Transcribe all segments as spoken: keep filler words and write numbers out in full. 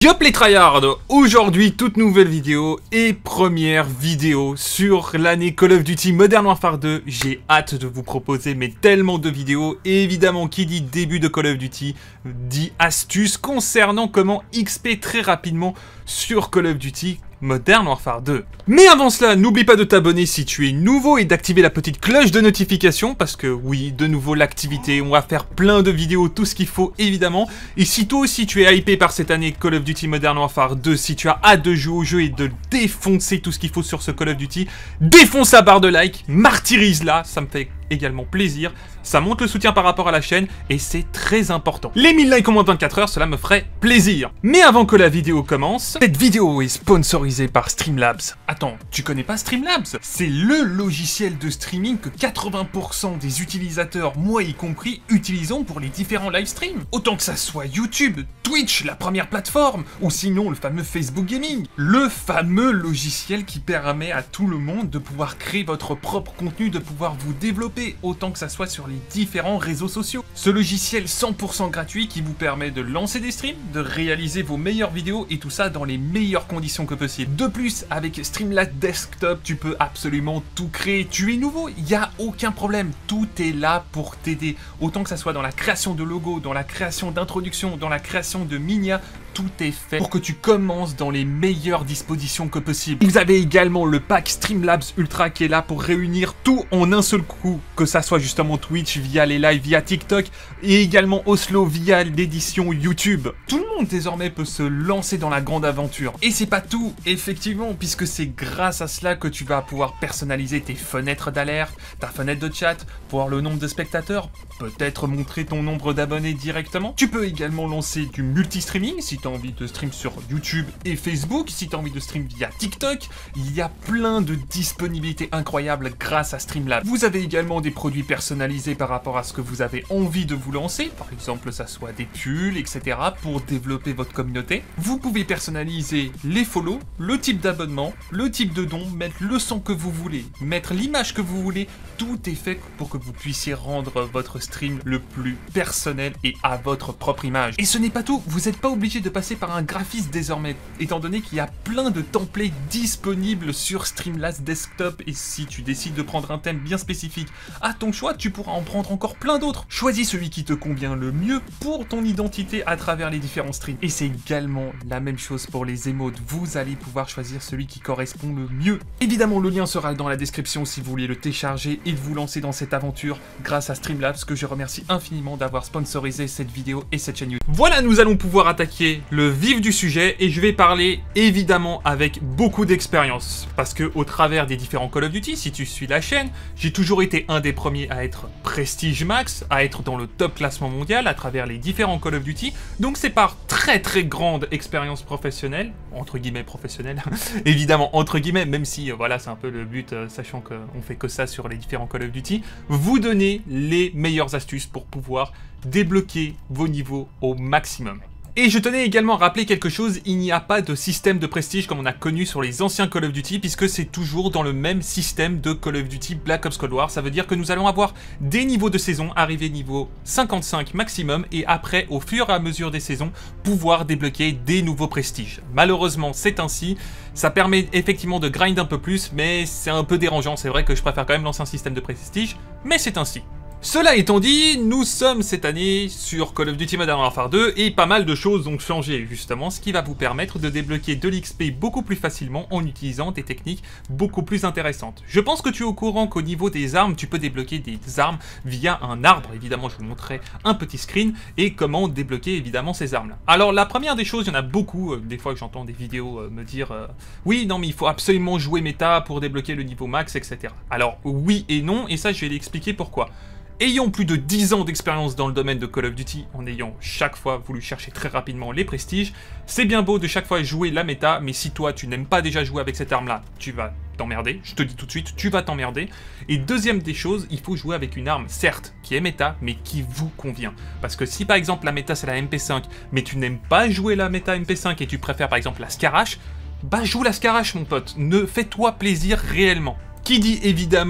Yop les tryhards, aujourd'hui toute nouvelle vidéo et première vidéo sur l'année Call of Duty Modern Warfare deux. J'ai hâte de vous proposer mais tellement de vidéos et évidemment qui dit début de Call of Duty dit astuces concernant comment X P très rapidement sur Call of Duty Modern Warfare deux. Mais avant cela, n'oublie pas de t'abonner si tu es nouveau et d'activer la petite cloche de notification parce que oui, de nouveau l'activité, on va faire plein de vidéos, tout ce qu'il faut évidemment. Et si toi aussi tu es hypé par cette année Call of Duty Modern Warfare deux, si tu as hâte de jouer au jeu et de défoncer tout ce qu'il faut sur ce Call of Duty, défonce la barre de like, martyrise-la, ça me fait également plaisir, ça monte le soutien par rapport à la chaîne et c'est très important. Les mille likes en moins de vingt-quatre heures, cela me ferait plaisir. Mais avant que la vidéo commence, cette vidéo est sponsorisée par Streamlabs. Attends, tu connais pas Streamlabs? C'est le logiciel de streaming que quatre-vingts pour cent des utilisateurs, moi y compris, utilisons pour les différents live streams. Autant que ça soit YouTube, Twitch, la première plateforme, ou sinon le fameux Facebook Gaming. Le fameux logiciel qui permet à tout le monde de pouvoir créer votre propre contenu, de pouvoir vous développer autant que ça soit sur les différents réseaux sociaux. Ce logiciel cent pour cent gratuit qui vous permet de lancer des streams, de réaliser vos meilleures vidéos et tout ça dans les meilleures conditions que possible. De plus, avec Streamlabs Desktop, tu peux absolument tout créer. Tu es nouveau, il n'y a aucun problème. Tout est là pour t'aider. Autant que ça soit dans la création de logos, dans la création d'introduction, dans la création de minia, tout est fait pour que tu commences dans les meilleures dispositions que possible. Vous avez également le pack Streamlabs Ultra qui est là pour réunir tout en un seul coup, que ça soit justement Twitch via les lives, via TikTok et également Oslo via l'édition YouTube. Tout le monde désormais peut se lancer dans la grande aventure. Et c'est pas tout, effectivement, puisque c'est grâce à cela que tu vas pouvoir personnaliser tes fenêtres d'alerte, ta fenêtre de chat, voir le nombre de spectateurs, peut-être montrer ton nombre d'abonnés directement. Tu peux également lancer du multi-streaming si tu as envie de stream sur YouTube et Facebook, si tu as envie de stream via TikTok. Il y a plein de disponibilités incroyables grâce à Streamlabs. Vous avez également des produits personnalisés par rapport à ce que vous avez envie de vous lancer, par exemple ça soit des pulls, et cetera pour développer votre communauté. Vous pouvez personnaliser les follow, le type d'abonnement, le type de don, mettre le son que vous voulez, mettre l'image que vous voulez, tout est fait pour que vous puissiez rendre votre stream le plus personnel et à votre propre image. Et ce n'est pas tout, vous n'êtes pas obligé de passer par un graphiste désormais, étant donné qu'il y a plein de templates disponibles sur Streamlabs Desktop et si tu décides de prendre un thème bien spécifique à ton choix, tu pourras en prendre encore plein d'autres. Choisis celui qui te convient le mieux pour ton identité à travers les différents streams. Et c'est également la même chose pour les emotes, vous allez pouvoir choisir celui qui correspond le mieux. Évidemment, le lien sera dans la description si vous voulez le télécharger et vous lancer dans cette aventure grâce à Streamlabs, que je remercie infiniment d'avoir sponsorisé cette vidéo et cette chaîne YouTube. Voilà, nous allons pouvoir attaquer le vif du sujet et je vais parler évidemment avec beaucoup d'expérience parce que au travers des différents Call of Duty, si tu suis la chaîne, j'ai toujours été un des premiers à être Prestige Max, à être dans le top classement mondial à travers les différents Call of Duty, donc c'est par très très grande expérience professionnelle, entre guillemets professionnelle, évidemment entre guillemets, même si euh, voilà c'est un peu le but, euh, sachant qu'on fait que ça sur les différents Call of Duty, vous donner les meilleures astuces pour pouvoir débloquer vos niveaux au maximum. Et je tenais également à rappeler quelque chose, il n'y a pas de système de prestige comme on a connu sur les anciens Call of Duty, puisque c'est toujours dans le même système de Call of Duty Black Ops Cold War. Ça veut dire que nous allons avoir des niveaux de saison, arriver niveau cinquante-cinq maximum, et après, au fur et à mesure des saisons, pouvoir débloquer des nouveaux prestiges. Malheureusement, c'est ainsi. Ça permet effectivement de grind un peu plus, mais c'est un peu dérangeant. C'est vrai que je préfère quand même lancer un système de prestige, mais c'est ainsi. Cela étant dit, nous sommes cette année sur Call of Duty Modern Warfare deux et pas mal de choses ont changé justement, ce qui va vous permettre de débloquer de l'X P beaucoup plus facilement en utilisant des techniques beaucoup plus intéressantes. Je pense que tu es au courant qu'au niveau des armes, tu peux débloquer des armes via un arbre. Évidemment, je vous montrerai un petit screen et comment débloquer évidemment ces armes-là. Alors la première des choses, il y en a beaucoup, euh, des fois que j'entends des vidéos euh, me dire euh, oui, non mais il faut absolument jouer méta pour débloquer le niveau max, et cetera. Alors oui et non, et ça je vais l'expliquer pourquoi. Ayant plus de dix ans d'expérience dans le domaine de Call of Duty, en ayant chaque fois voulu chercher très rapidement les prestiges, c'est bien beau de chaque fois jouer la méta, mais si toi tu n'aimes pas déjà jouer avec cette arme-là, tu vas t'emmerder, je te dis tout de suite, tu vas t'emmerder. Et deuxième des choses, il faut jouer avec une arme, certes, qui est méta, mais qui vous convient. Parce que si par exemple la méta c'est la M P cinq, mais tu n'aimes pas jouer la méta M P cinq et tu préfères par exemple la Scarache, bah joue la Scarache mon pote, ne fais-toi plaisir réellement. Qui dit évidemment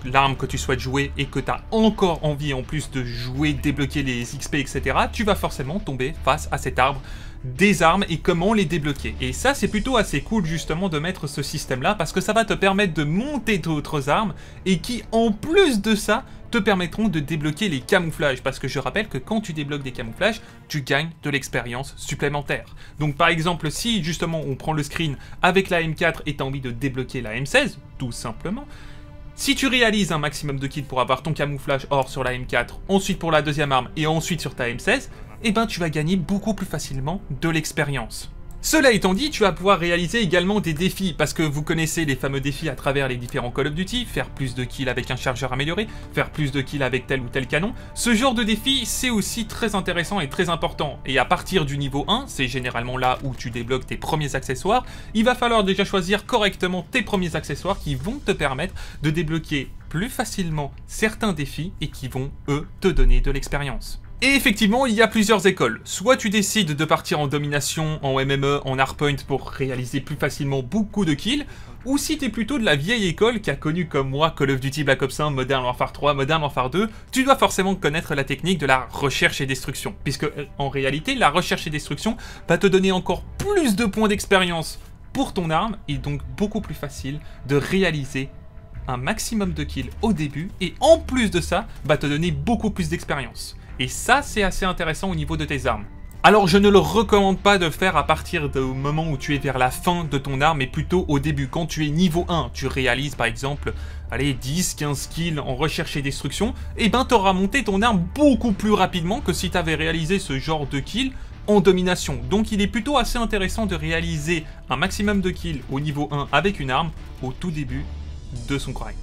l'arme que tu souhaites jouer et que tu as encore envie en plus de jouer, débloquer les X P, et cetera, tu vas forcément tomber face à cet arbre des armes et comment les débloquer. Et ça, c'est plutôt assez cool justement de mettre ce système-là parce que ça va te permettre de monter d'autres armes et qui, en plus de ça, te permettront de débloquer les camouflages, parce que je rappelle que quand tu débloques des camouflages, tu gagnes de l'expérience supplémentaire. Donc par exemple, si justement on prend le screen avec la M quatre et tu as envie de débloquer la M seize, tout simplement, si tu réalises un maximum de kills pour avoir ton camouflage or sur la M quatre, ensuite pour la deuxième arme et ensuite sur ta M seize, eh ben tu vas gagner beaucoup plus facilement de l'expérience. Cela étant dit, tu vas pouvoir réaliser également des défis, parce que vous connaissez les fameux défis à travers les différents Call of Duty, faire plus de kills avec un chargeur amélioré, faire plus de kills avec tel ou tel canon. Ce genre de défi, c'est aussi très intéressant et très important, et à partir du niveau un, c'est généralement là où tu débloques tes premiers accessoires, il va falloir déjà choisir correctement tes premiers accessoires qui vont te permettre de débloquer plus facilement certains défis et qui vont, eux, te donner de l'expérience. Et effectivement, il y a plusieurs écoles. Soit tu décides de partir en domination, en M M E, en hardpoint pour réaliser plus facilement beaucoup de kills, ou si tu es plutôt de la vieille école qui a connu comme moi Call of Duty Black Ops un, Modern Warfare trois, Modern Warfare deux, tu dois forcément connaître la technique de la recherche et destruction. Puisque en réalité, la recherche et destruction va te donner encore plus de points d'expérience pour ton arme, et donc beaucoup plus facile de réaliser un maximum de kills au début, et en plus de ça, va te donner beaucoup plus d'expérience. Et ça, c'est assez intéressant au niveau de tes armes. Alors, je ne le recommande pas de faire à partir du moment où tu es vers la fin de ton arme, mais plutôt au début. Quand tu es niveau un, tu réalises par exemple, allez, dix quinze kills en recherche et destruction, et ben tu auras monté ton arme beaucoup plus rapidement que si tu avais réalisé ce genre de kills en domination. Donc il est plutôt assez intéressant de réaliser un maximum de kills au niveau un avec une arme au tout début de son grind.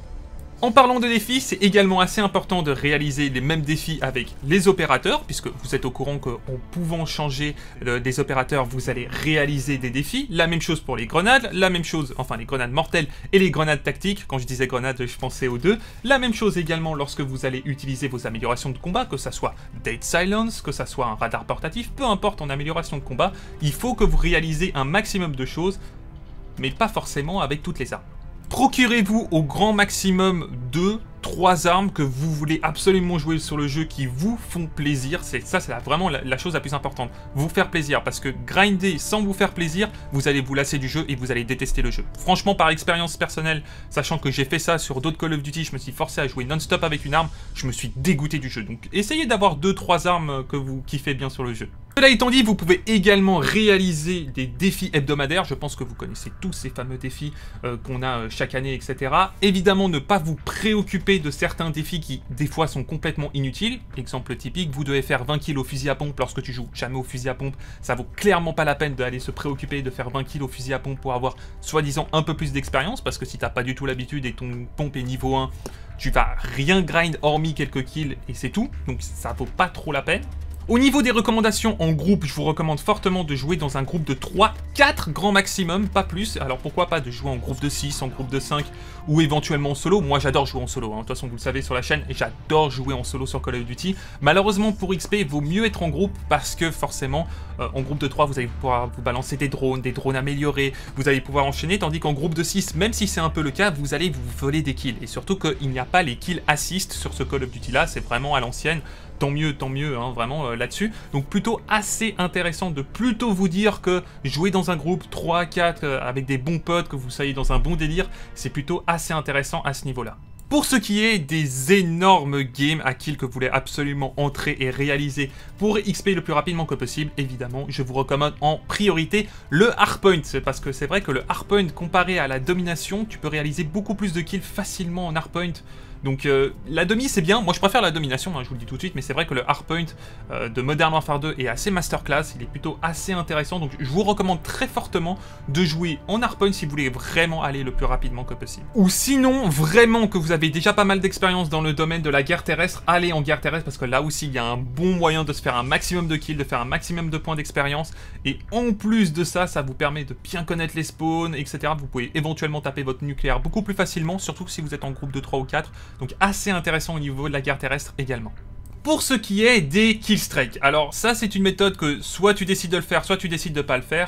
En parlant de défis, c'est également assez important de réaliser les mêmes défis avec les opérateurs, puisque vous êtes au courant qu'en pouvant changer euh, des opérateurs, vous allez réaliser des défis. La même chose pour les grenades, la même chose, enfin les grenades mortelles et les grenades tactiques. Quand je disais grenades, je pensais aux deux. La même chose également lorsque vous allez utiliser vos améliorations de combat, que ça soit Dead Silence, que ça soit un radar portatif, peu importe en amélioration de combat, il faut que vous réalisez un maximum de choses, mais pas forcément avec toutes les armes. Procurez-vous au grand maximum deux, trois armes que vous voulez absolument jouer sur le jeu qui vous font plaisir. C'est ça, c'est vraiment la, la chose la plus importante. Vous faire plaisir, parce que grinder sans vous faire plaisir, vous allez vous lasser du jeu et vous allez détester le jeu. Franchement, par expérience personnelle, sachant que j'ai fait ça sur d'autres Call of Duty, je me suis forcé à jouer non-stop avec une arme, je me suis dégoûté du jeu. Donc essayez d'avoir deux, trois armes que vous kiffez bien sur le jeu. Cela étant dit, vous pouvez également réaliser des défis hebdomadaires. Je pense que vous connaissez tous ces fameux défis euh, qu'on a euh, chaque année, et cetera. Évidemment, ne pas vous préoccuper de certains défis qui, des fois, sont complètement inutiles. Exemple typique, vous devez faire vingt kills au fusil à pompe lorsque tu joues jamais au fusil à pompe. Ça vaut clairement pas la peine d'aller se préoccuper de faire vingt kills au fusil à pompe pour avoir, soi-disant, un peu plus d'expérience. Parce que si t'as pas du tout l'habitude et ton pompe est niveau un, tu vas rien grind hormis quelques kills et c'est tout. Donc ça vaut pas trop la peine. Au niveau des recommandations en groupe, je vous recommande fortement de jouer dans un groupe de trois, quatre grand maximum, pas plus. Alors pourquoi pas de jouer en groupe de six, en groupe de cinq ou éventuellement en solo. Moi j'adore jouer en solo, hein. De toute façon vous le savez sur la chaîne, et j'adore jouer en solo sur Call of Duty. Malheureusement pour X P, il vaut mieux être en groupe parce que forcément euh, en groupe de trois vous allez pouvoir vous balancer des drones, des drones améliorés, vous allez pouvoir enchaîner, tandis qu'en groupe de six, même si c'est un peu le cas, vous allez vous voler des kills. Et surtout qu'il n'y a pas les kills assist sur ce Call of Duty là, c'est vraiment à l'ancienne. Tant mieux, tant mieux, hein, vraiment euh, là-dessus. Donc plutôt assez intéressant de plutôt vous dire que jouer dans un groupe trois, quatre, euh, avec des bons potes, que vous soyez dans un bon délire, c'est plutôt assez intéressant à ce niveau-là. Pour ce qui est des énormes games à kill que vous voulez absolument entrer et réaliser pour X P le plus rapidement que possible, évidemment, je vous recommande en priorité le hardpoint. Parce que c'est vrai que le hardpoint, comparé à la domination, tu peux réaliser beaucoup plus de kills facilement en hardpoint. Donc euh, la demi c'est bien, moi je préfère la domination, hein, je vous le dis tout de suite, mais c'est vrai que le hardpoint euh, de Modern Warfare deux est assez masterclass, il est plutôt assez intéressant, donc je vous recommande très fortement de jouer en hardpoint si vous voulez vraiment aller le plus rapidement que possible. Ou sinon, vraiment que vous avez déjà pas mal d'expérience dans le domaine de la guerre terrestre, allez en guerre terrestre parce que là aussi il y a un bon moyen de se faire un maximum de kills, de faire un maximum de points d'expérience, et en plus de ça, ça vous permet de bien connaître les spawns, et cetera. Vous pouvez éventuellement taper votre nucléaire beaucoup plus facilement, surtout si vous êtes en groupe de trois ou quatre. Donc assez intéressant au niveau de la guerre terrestre également. Pour ce qui est des killstreaks, alors ça c'est une méthode que soit tu décides de le faire, soit tu décides de pas le faire.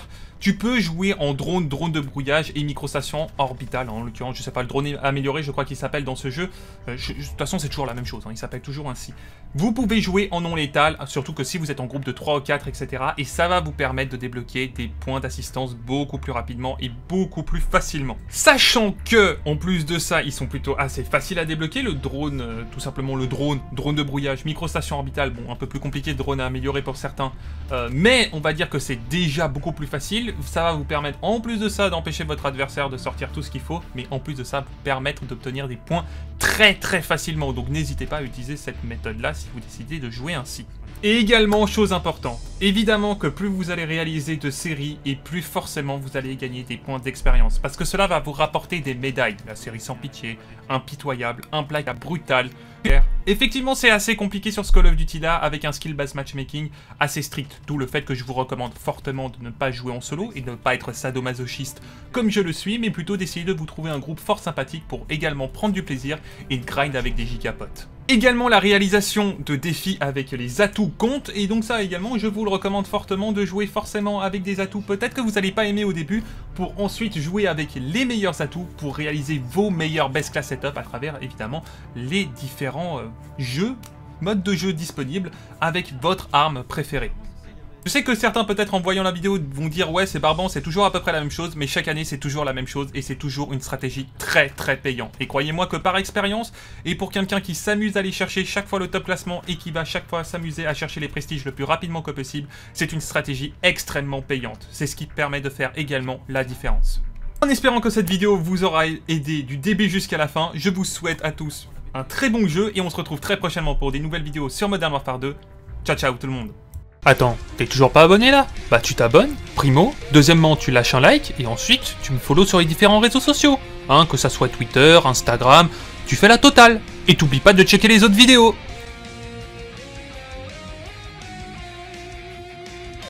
tu peux jouer en drone, drone de brouillage et microstation orbitale. En l'occurrence, je sais pas, le drone amélioré, je crois qu'il s'appelle dans ce jeu. Euh, je, je, de toute façon, c'est toujours la même chose, hein, il s'appelle toujours ainsi. Vous pouvez jouer en non létal, surtout que si vous êtes en groupe de trois ou quatre, et cetera. Et ça va vous permettre de débloquer des points d'assistance beaucoup plus rapidement et beaucoup plus facilement. Sachant que, en plus de ça, ils sont plutôt assez faciles à débloquer. Le drone, euh, tout simplement le drone, drone de brouillage, microstation orbitale, bon, un peu plus compliqué, drone à améliorer pour certains. Euh, mais on va dire que c'est déjà beaucoup plus facile. Ça va vous permettre, en plus de ça, d'empêcher votre adversaire de sortir tout ce qu'il faut, mais en plus de ça, vous permettre d'obtenir des points très très facilement. Donc n'hésitez pas à utiliser cette méthode-là si vous décidez de jouer ainsi. Et également, chose importante, évidemment que plus vous allez réaliser de séries et plus forcément vous allez gagner des points d'expérience. Parce que cela va vous rapporter des médailles. La série Sans Pitié, Impitoyable, Implacable, Brutal. Effectivement, c'est assez compliqué sur ce Call of Duty là, avec un skill-based matchmaking assez strict. D'où le fait que je vous recommande fortement de ne pas jouer en solo et de ne pas être sadomasochiste comme je le suis, mais plutôt d'essayer de vous trouver un groupe fort sympathique pour également prendre du plaisir et de grind avec des gigapotes. Également, la réalisation de défis avec les atouts compte, et donc ça également, je vous le recommande fortement de jouer forcément avec des atouts peut-être que vous n'allez pas aimer au début, pour ensuite jouer avec les meilleurs atouts pour réaliser vos meilleurs best class setup à travers évidemment les différents euh, jeux, modes de jeu disponibles avec votre arme préférée. Je sais que certains peut-être en voyant la vidéo vont dire ouais c'est barbant, c'est toujours à peu près la même chose, mais chaque année c'est toujours la même chose et c'est toujours une stratégie très très payante. Et croyez-moi que par expérience, et pour quelqu'un qui s'amuse à aller chercher chaque fois le top classement et qui va chaque fois s'amuser à chercher les prestiges le plus rapidement que possible, c'est une stratégie extrêmement payante. C'est ce qui permet de faire également la différence. En espérant que cette vidéo vous aura aidé du début jusqu'à la fin, je vous souhaite à tous un très bon jeu et on se retrouve très prochainement pour des nouvelles vidéos sur Modern Warfare deux. Ciao ciao tout le monde. Attends, t'es toujours pas abonné là? Bah tu t'abonnes, primo. Deuxièmement, tu lâches un like et ensuite tu me follow sur les différents réseaux sociaux. Hein, que ça soit Twitter, Instagram, tu fais la totale. Et t'oublies pas de checker les autres vidéos.